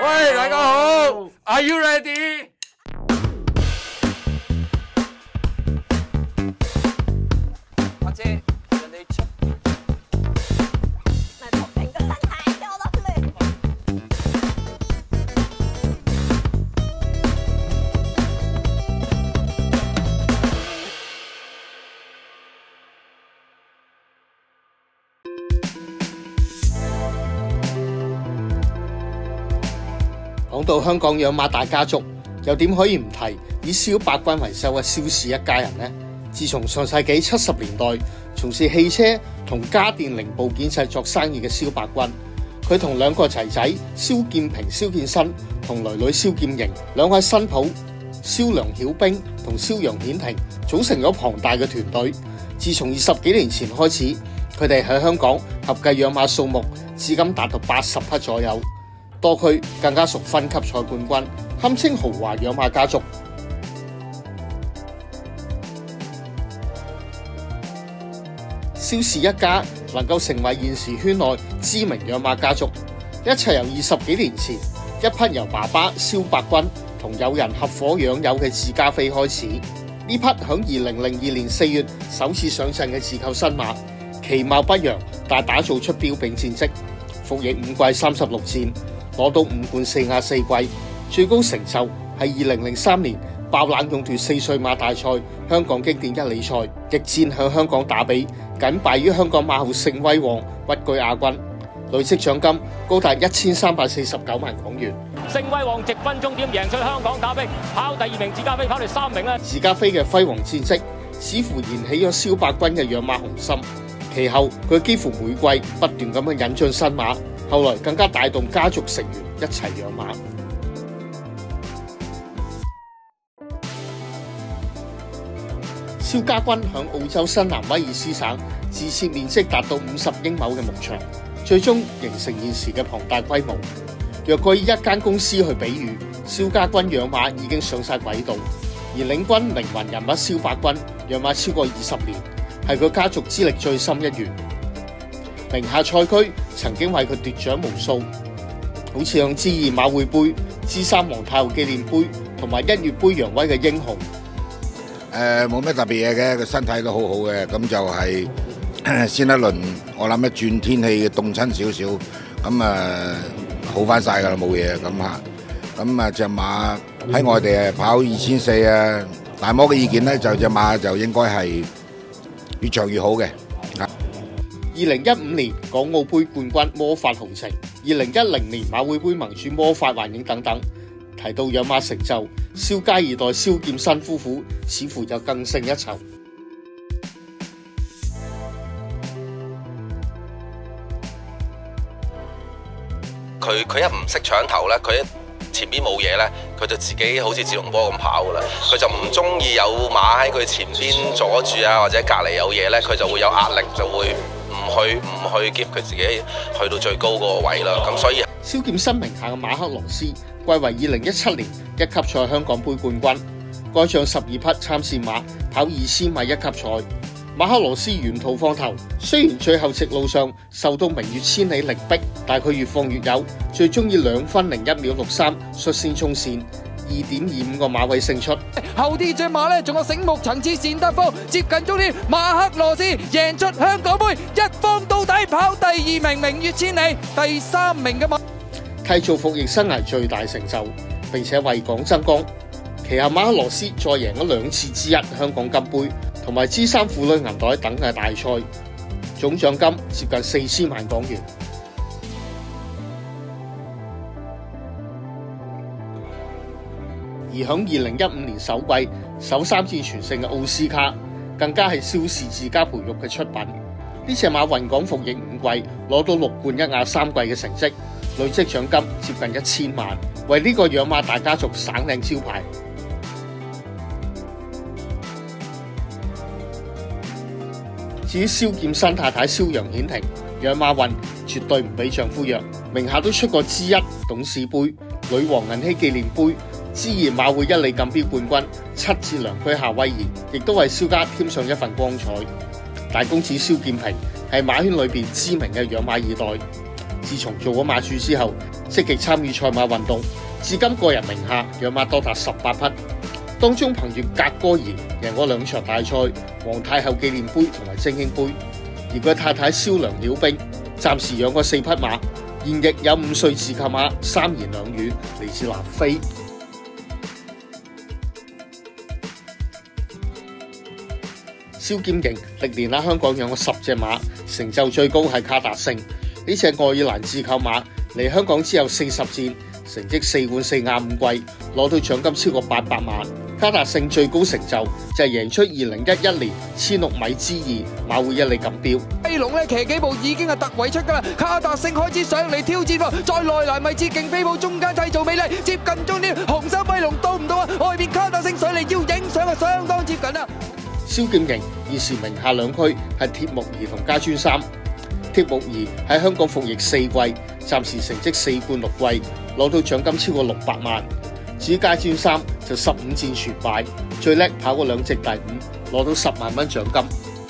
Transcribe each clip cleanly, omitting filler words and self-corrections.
喂，大家好 ，Are you ready？ 阿姐，人哋出。 咪同平個身體咗落嚟。 講到香港養馬大家族，又點可以唔提以蕭伯鈞為首嘅蕭氏一家人呢？自從上世紀70年代從事汽車同家電零部件製作生意嘅蕭伯鈞，佢同兩個仔仔蕭劍平、蕭劍新同囡囡蕭劍瑩，兩位新抱蕭梁曉冰同蕭楊顯婷組成咗龐大嘅團隊。自從20幾年前開始，佢哋喺香港合計養馬數目至今達到80匹左右。多區更加屬分級賽冠軍，堪稱豪華養馬家族。蕭氏一家能夠成為現時圈內知名養馬家族，一切由20幾年前一匹由爸爸蕭伯鈞同友人合夥養有嘅智加菲開始。呢匹響2002年4月首次上陣嘅自購新馬，其貌不揚，但打造出彪炳戰績，服役5季36戰。攞到5冠4亞4季，最高成就係2003年爆冷勇奪4歲馬大賽香港經典一哩賽，逆戰向香港打比，僅敗於香港馬後盛威王，屈居亞軍，累積獎金高達1349萬港元。 盛威王直分終點贏出香港打比，跑第2名智加菲，跑第3名啦。 智加菲嘅輝煌戰績似乎燃起咗蕭伯鈞嘅養馬雄心，其後佢幾乎每季不斷咁樣引進新馬。後來更加帶動家族成員一齊養馬。蕭家軍響澳洲新南威爾斯省自設面積達到50英畝嘅牧場，最終形成現時嘅龐大規模。若果以一間公司去比喻，蕭家軍養馬已經上晒軌道，而領軍靈魂人物蕭伯鈞養馬超過20年，係佢家族資歷最深一員。名下賽區曾經為佢奪獎無數，好似像G2馬會杯、G3皇太后紀念杯同埋1月杯揚威嘅英雄。 冇咩特別嘢嘅，個身體都好好嘅，咁就係先一輪，我諗一轉天氣凍親少少，咁好翻晒㗎啦，冇嘢咁嚇。咁隻馬喺外地跑2400啊，大摩嘅意見咧就隻馬就應該係越長越好嘅。 2015年港澳杯冠軍魔法豪情，2010年馬會杯盟主魔法幻影等等。提到養馬成就，蕭家二代蕭劍新夫婦似乎就更勝一籌。 佢一唔識搶頭咧，佢前邊冇嘢咧，佢就自己好似自動波咁跑噶啦。佢就唔中意有馬喺佢前邊阻住啊，或者隔離有嘢咧，佢就會有壓力，就會唔去 give 佢自己去到最高嗰個位啦。咁所以蕭劍新名下嘅馬克羅斯貴為2017年一級賽香港杯冠軍，該仗12匹參戰馬跑2000米一級賽。馬克羅斯沿途放頭，雖然最後直路上受到明月千里力逼，但佢越放越有，最終以2分01秒63率先衝線，2.25個馬位勝出。 後啲隻馬咧，仲有醒目層次善德科接近終點，馬克羅斯贏出香港杯，一方到底跑第2名明月千里，第3名嘅馬締造服役生涯最大成就，並且為港爭光。其後馬克羅斯再贏咗2次G1香港金杯同埋G3婦女銀袋等嘅大賽，總獎金接近4000萬港元。而響2015年首季首3戰全勝嘅奧斯卡，更加係蕭氏自家培育嘅出品。呢隻馬運港服役5季，攞到6冠1亞3季嘅成績，累積獎金接近1000萬，為呢個養馬大家族省靚招牌。至於蕭劍新太太蕭楊顯婷，養馬運絕對唔比丈夫弱，名下都出過G1董事杯、女王銀禧紀念杯、G2馬會1哩錦標冠軍，7次良居夏威夷，亦都為蕭家添上一份光彩。大公子蕭劍平係馬圈裏邊知名嘅養馬二代，自從做咗馬主之後， 積極參與賽馬運動，至今個人名下養馬多達18匹，當中憑住格哥兒贏過2場大賽皇太后紀念杯同埋精英杯，而佢太太蕭娘鳥冰暫時養過4匹馬，現役有5歲自購馬3言2語嚟自南非。蕭劍瑩歷年喺香港養過10隻馬，成就最高係卡達勝。呢隻愛爾蘭自購馬嚟香港之後40戰，成績4冠4亞5季，攞到獎金超過800萬。卡達勝最高成就就係贏出2011年16米之2馬會1哩錦標。 飛龍咧騎幾步已經係突圍出㗎啦，卡達勝開始上嚟挑戰喎，在內欄位置勁飛步中間製造美麗，接近終點，紅衫飛龍到唔到啊？外邊卡達勝上嚟要影相啊，相當接近啊！ 蕭劍瑩現時名下2區係鐵木兒同家專3。鐵木兒喺香港服役4季，暫時成績4冠6季，攞到獎金超過600萬。至於家專3就15戰全敗，最叻跑過2隻第5，攞到10萬蚊獎金。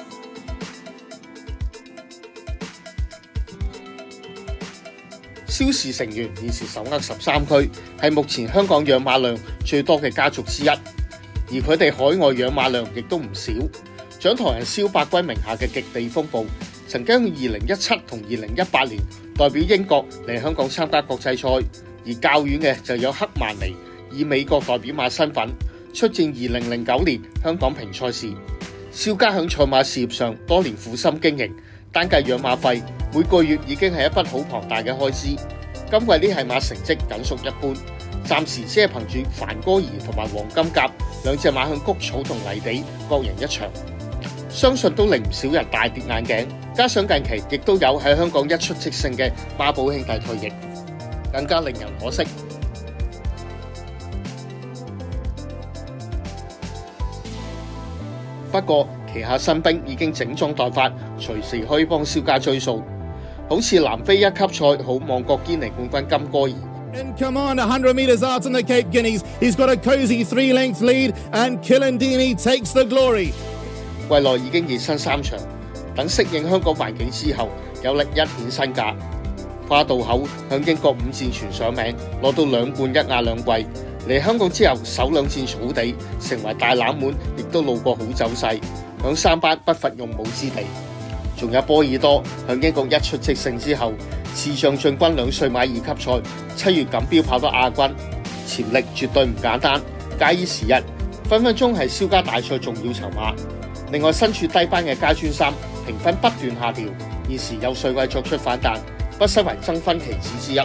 蕭氏成員現時手握13區，係目前香港養馬量最多嘅家族之一。而佢哋海外養馬量亦都唔少。掌舵人蕭伯君名下嘅極地風暴，曾經喺2017同2018年代表英國嚟香港參加國際賽，而較遠嘅就有黑曼尼以美國代表馬身份出戰2009年香港平賽時。蕭家響賽馬事業上多年苦心經營，單計養馬費每個月已經係一筆好龐大嘅開支。今季呢匹馬成績僅屬一般，暫時只係憑住梵哥兒同埋黃金甲2隻馬向谷草同泥地各贏1場，相信都令唔少人大跌眼鏡。加上近期亦都有喺香港一出即勝嘅孖寶兄弟退役，更加令人可惜。不過旗下新兵已經整裝待發，隨時可以幫蕭家追數。好似南非1級賽好望角堅尼冠軍金哥兒。 In command, 100 metres out on the Cape Guineas. He's got a cosy 3-length lead, and Kilindini takes the glory. 季內已經熱身3場，等適應香港環境之後，有力一顯身價。花道口向英國5戰全上名，攞到2冠1亞2季。嚟香港之後，首2戰草地，成為大冷門，亦都路過好走勢，響3班不乏用武之地。仲有波爾多向英國一出即勝之後，視像進軍2歲馬2級賽，7月錦標跑得亞軍，潛力絕對唔簡單。假以時日，分分鐘係蕭家大賽重要籌碼。另外，身處低班嘅家專3評分不斷下調，現時有帥位作出反彈，不失為爭分棋子之一。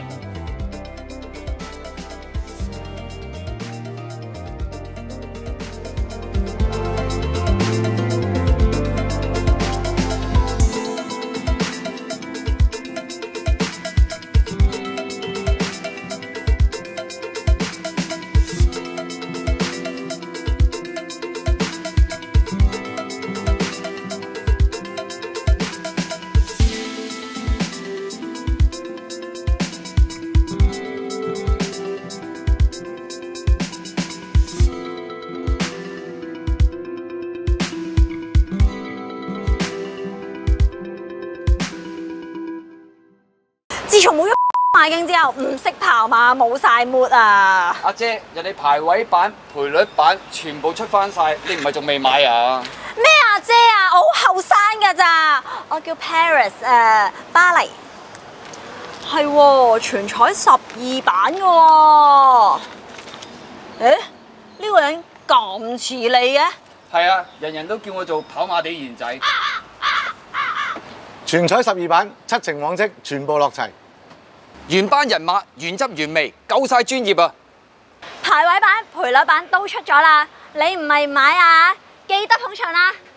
自從冇咗馬經之後，唔識跑馬冇晒 mood 啊！ 阿姐，人哋排位版、賠率版全部出翻晒，你唔係仲未買啊？ 咩阿姐啊？我好後生㗎咋，我叫 Paris 巴黎。係喎，全彩12版㗎喎。誒，呢個人咁似你嘅？ 係啊，人人都叫我做跑馬地賢仔。 全彩12版，7情往績全部落齊。 原班人馬，原汁原味，夠晒專業啊！ 排位版、賠率版都出咗啦，你唔係買啊？記得捧場啦！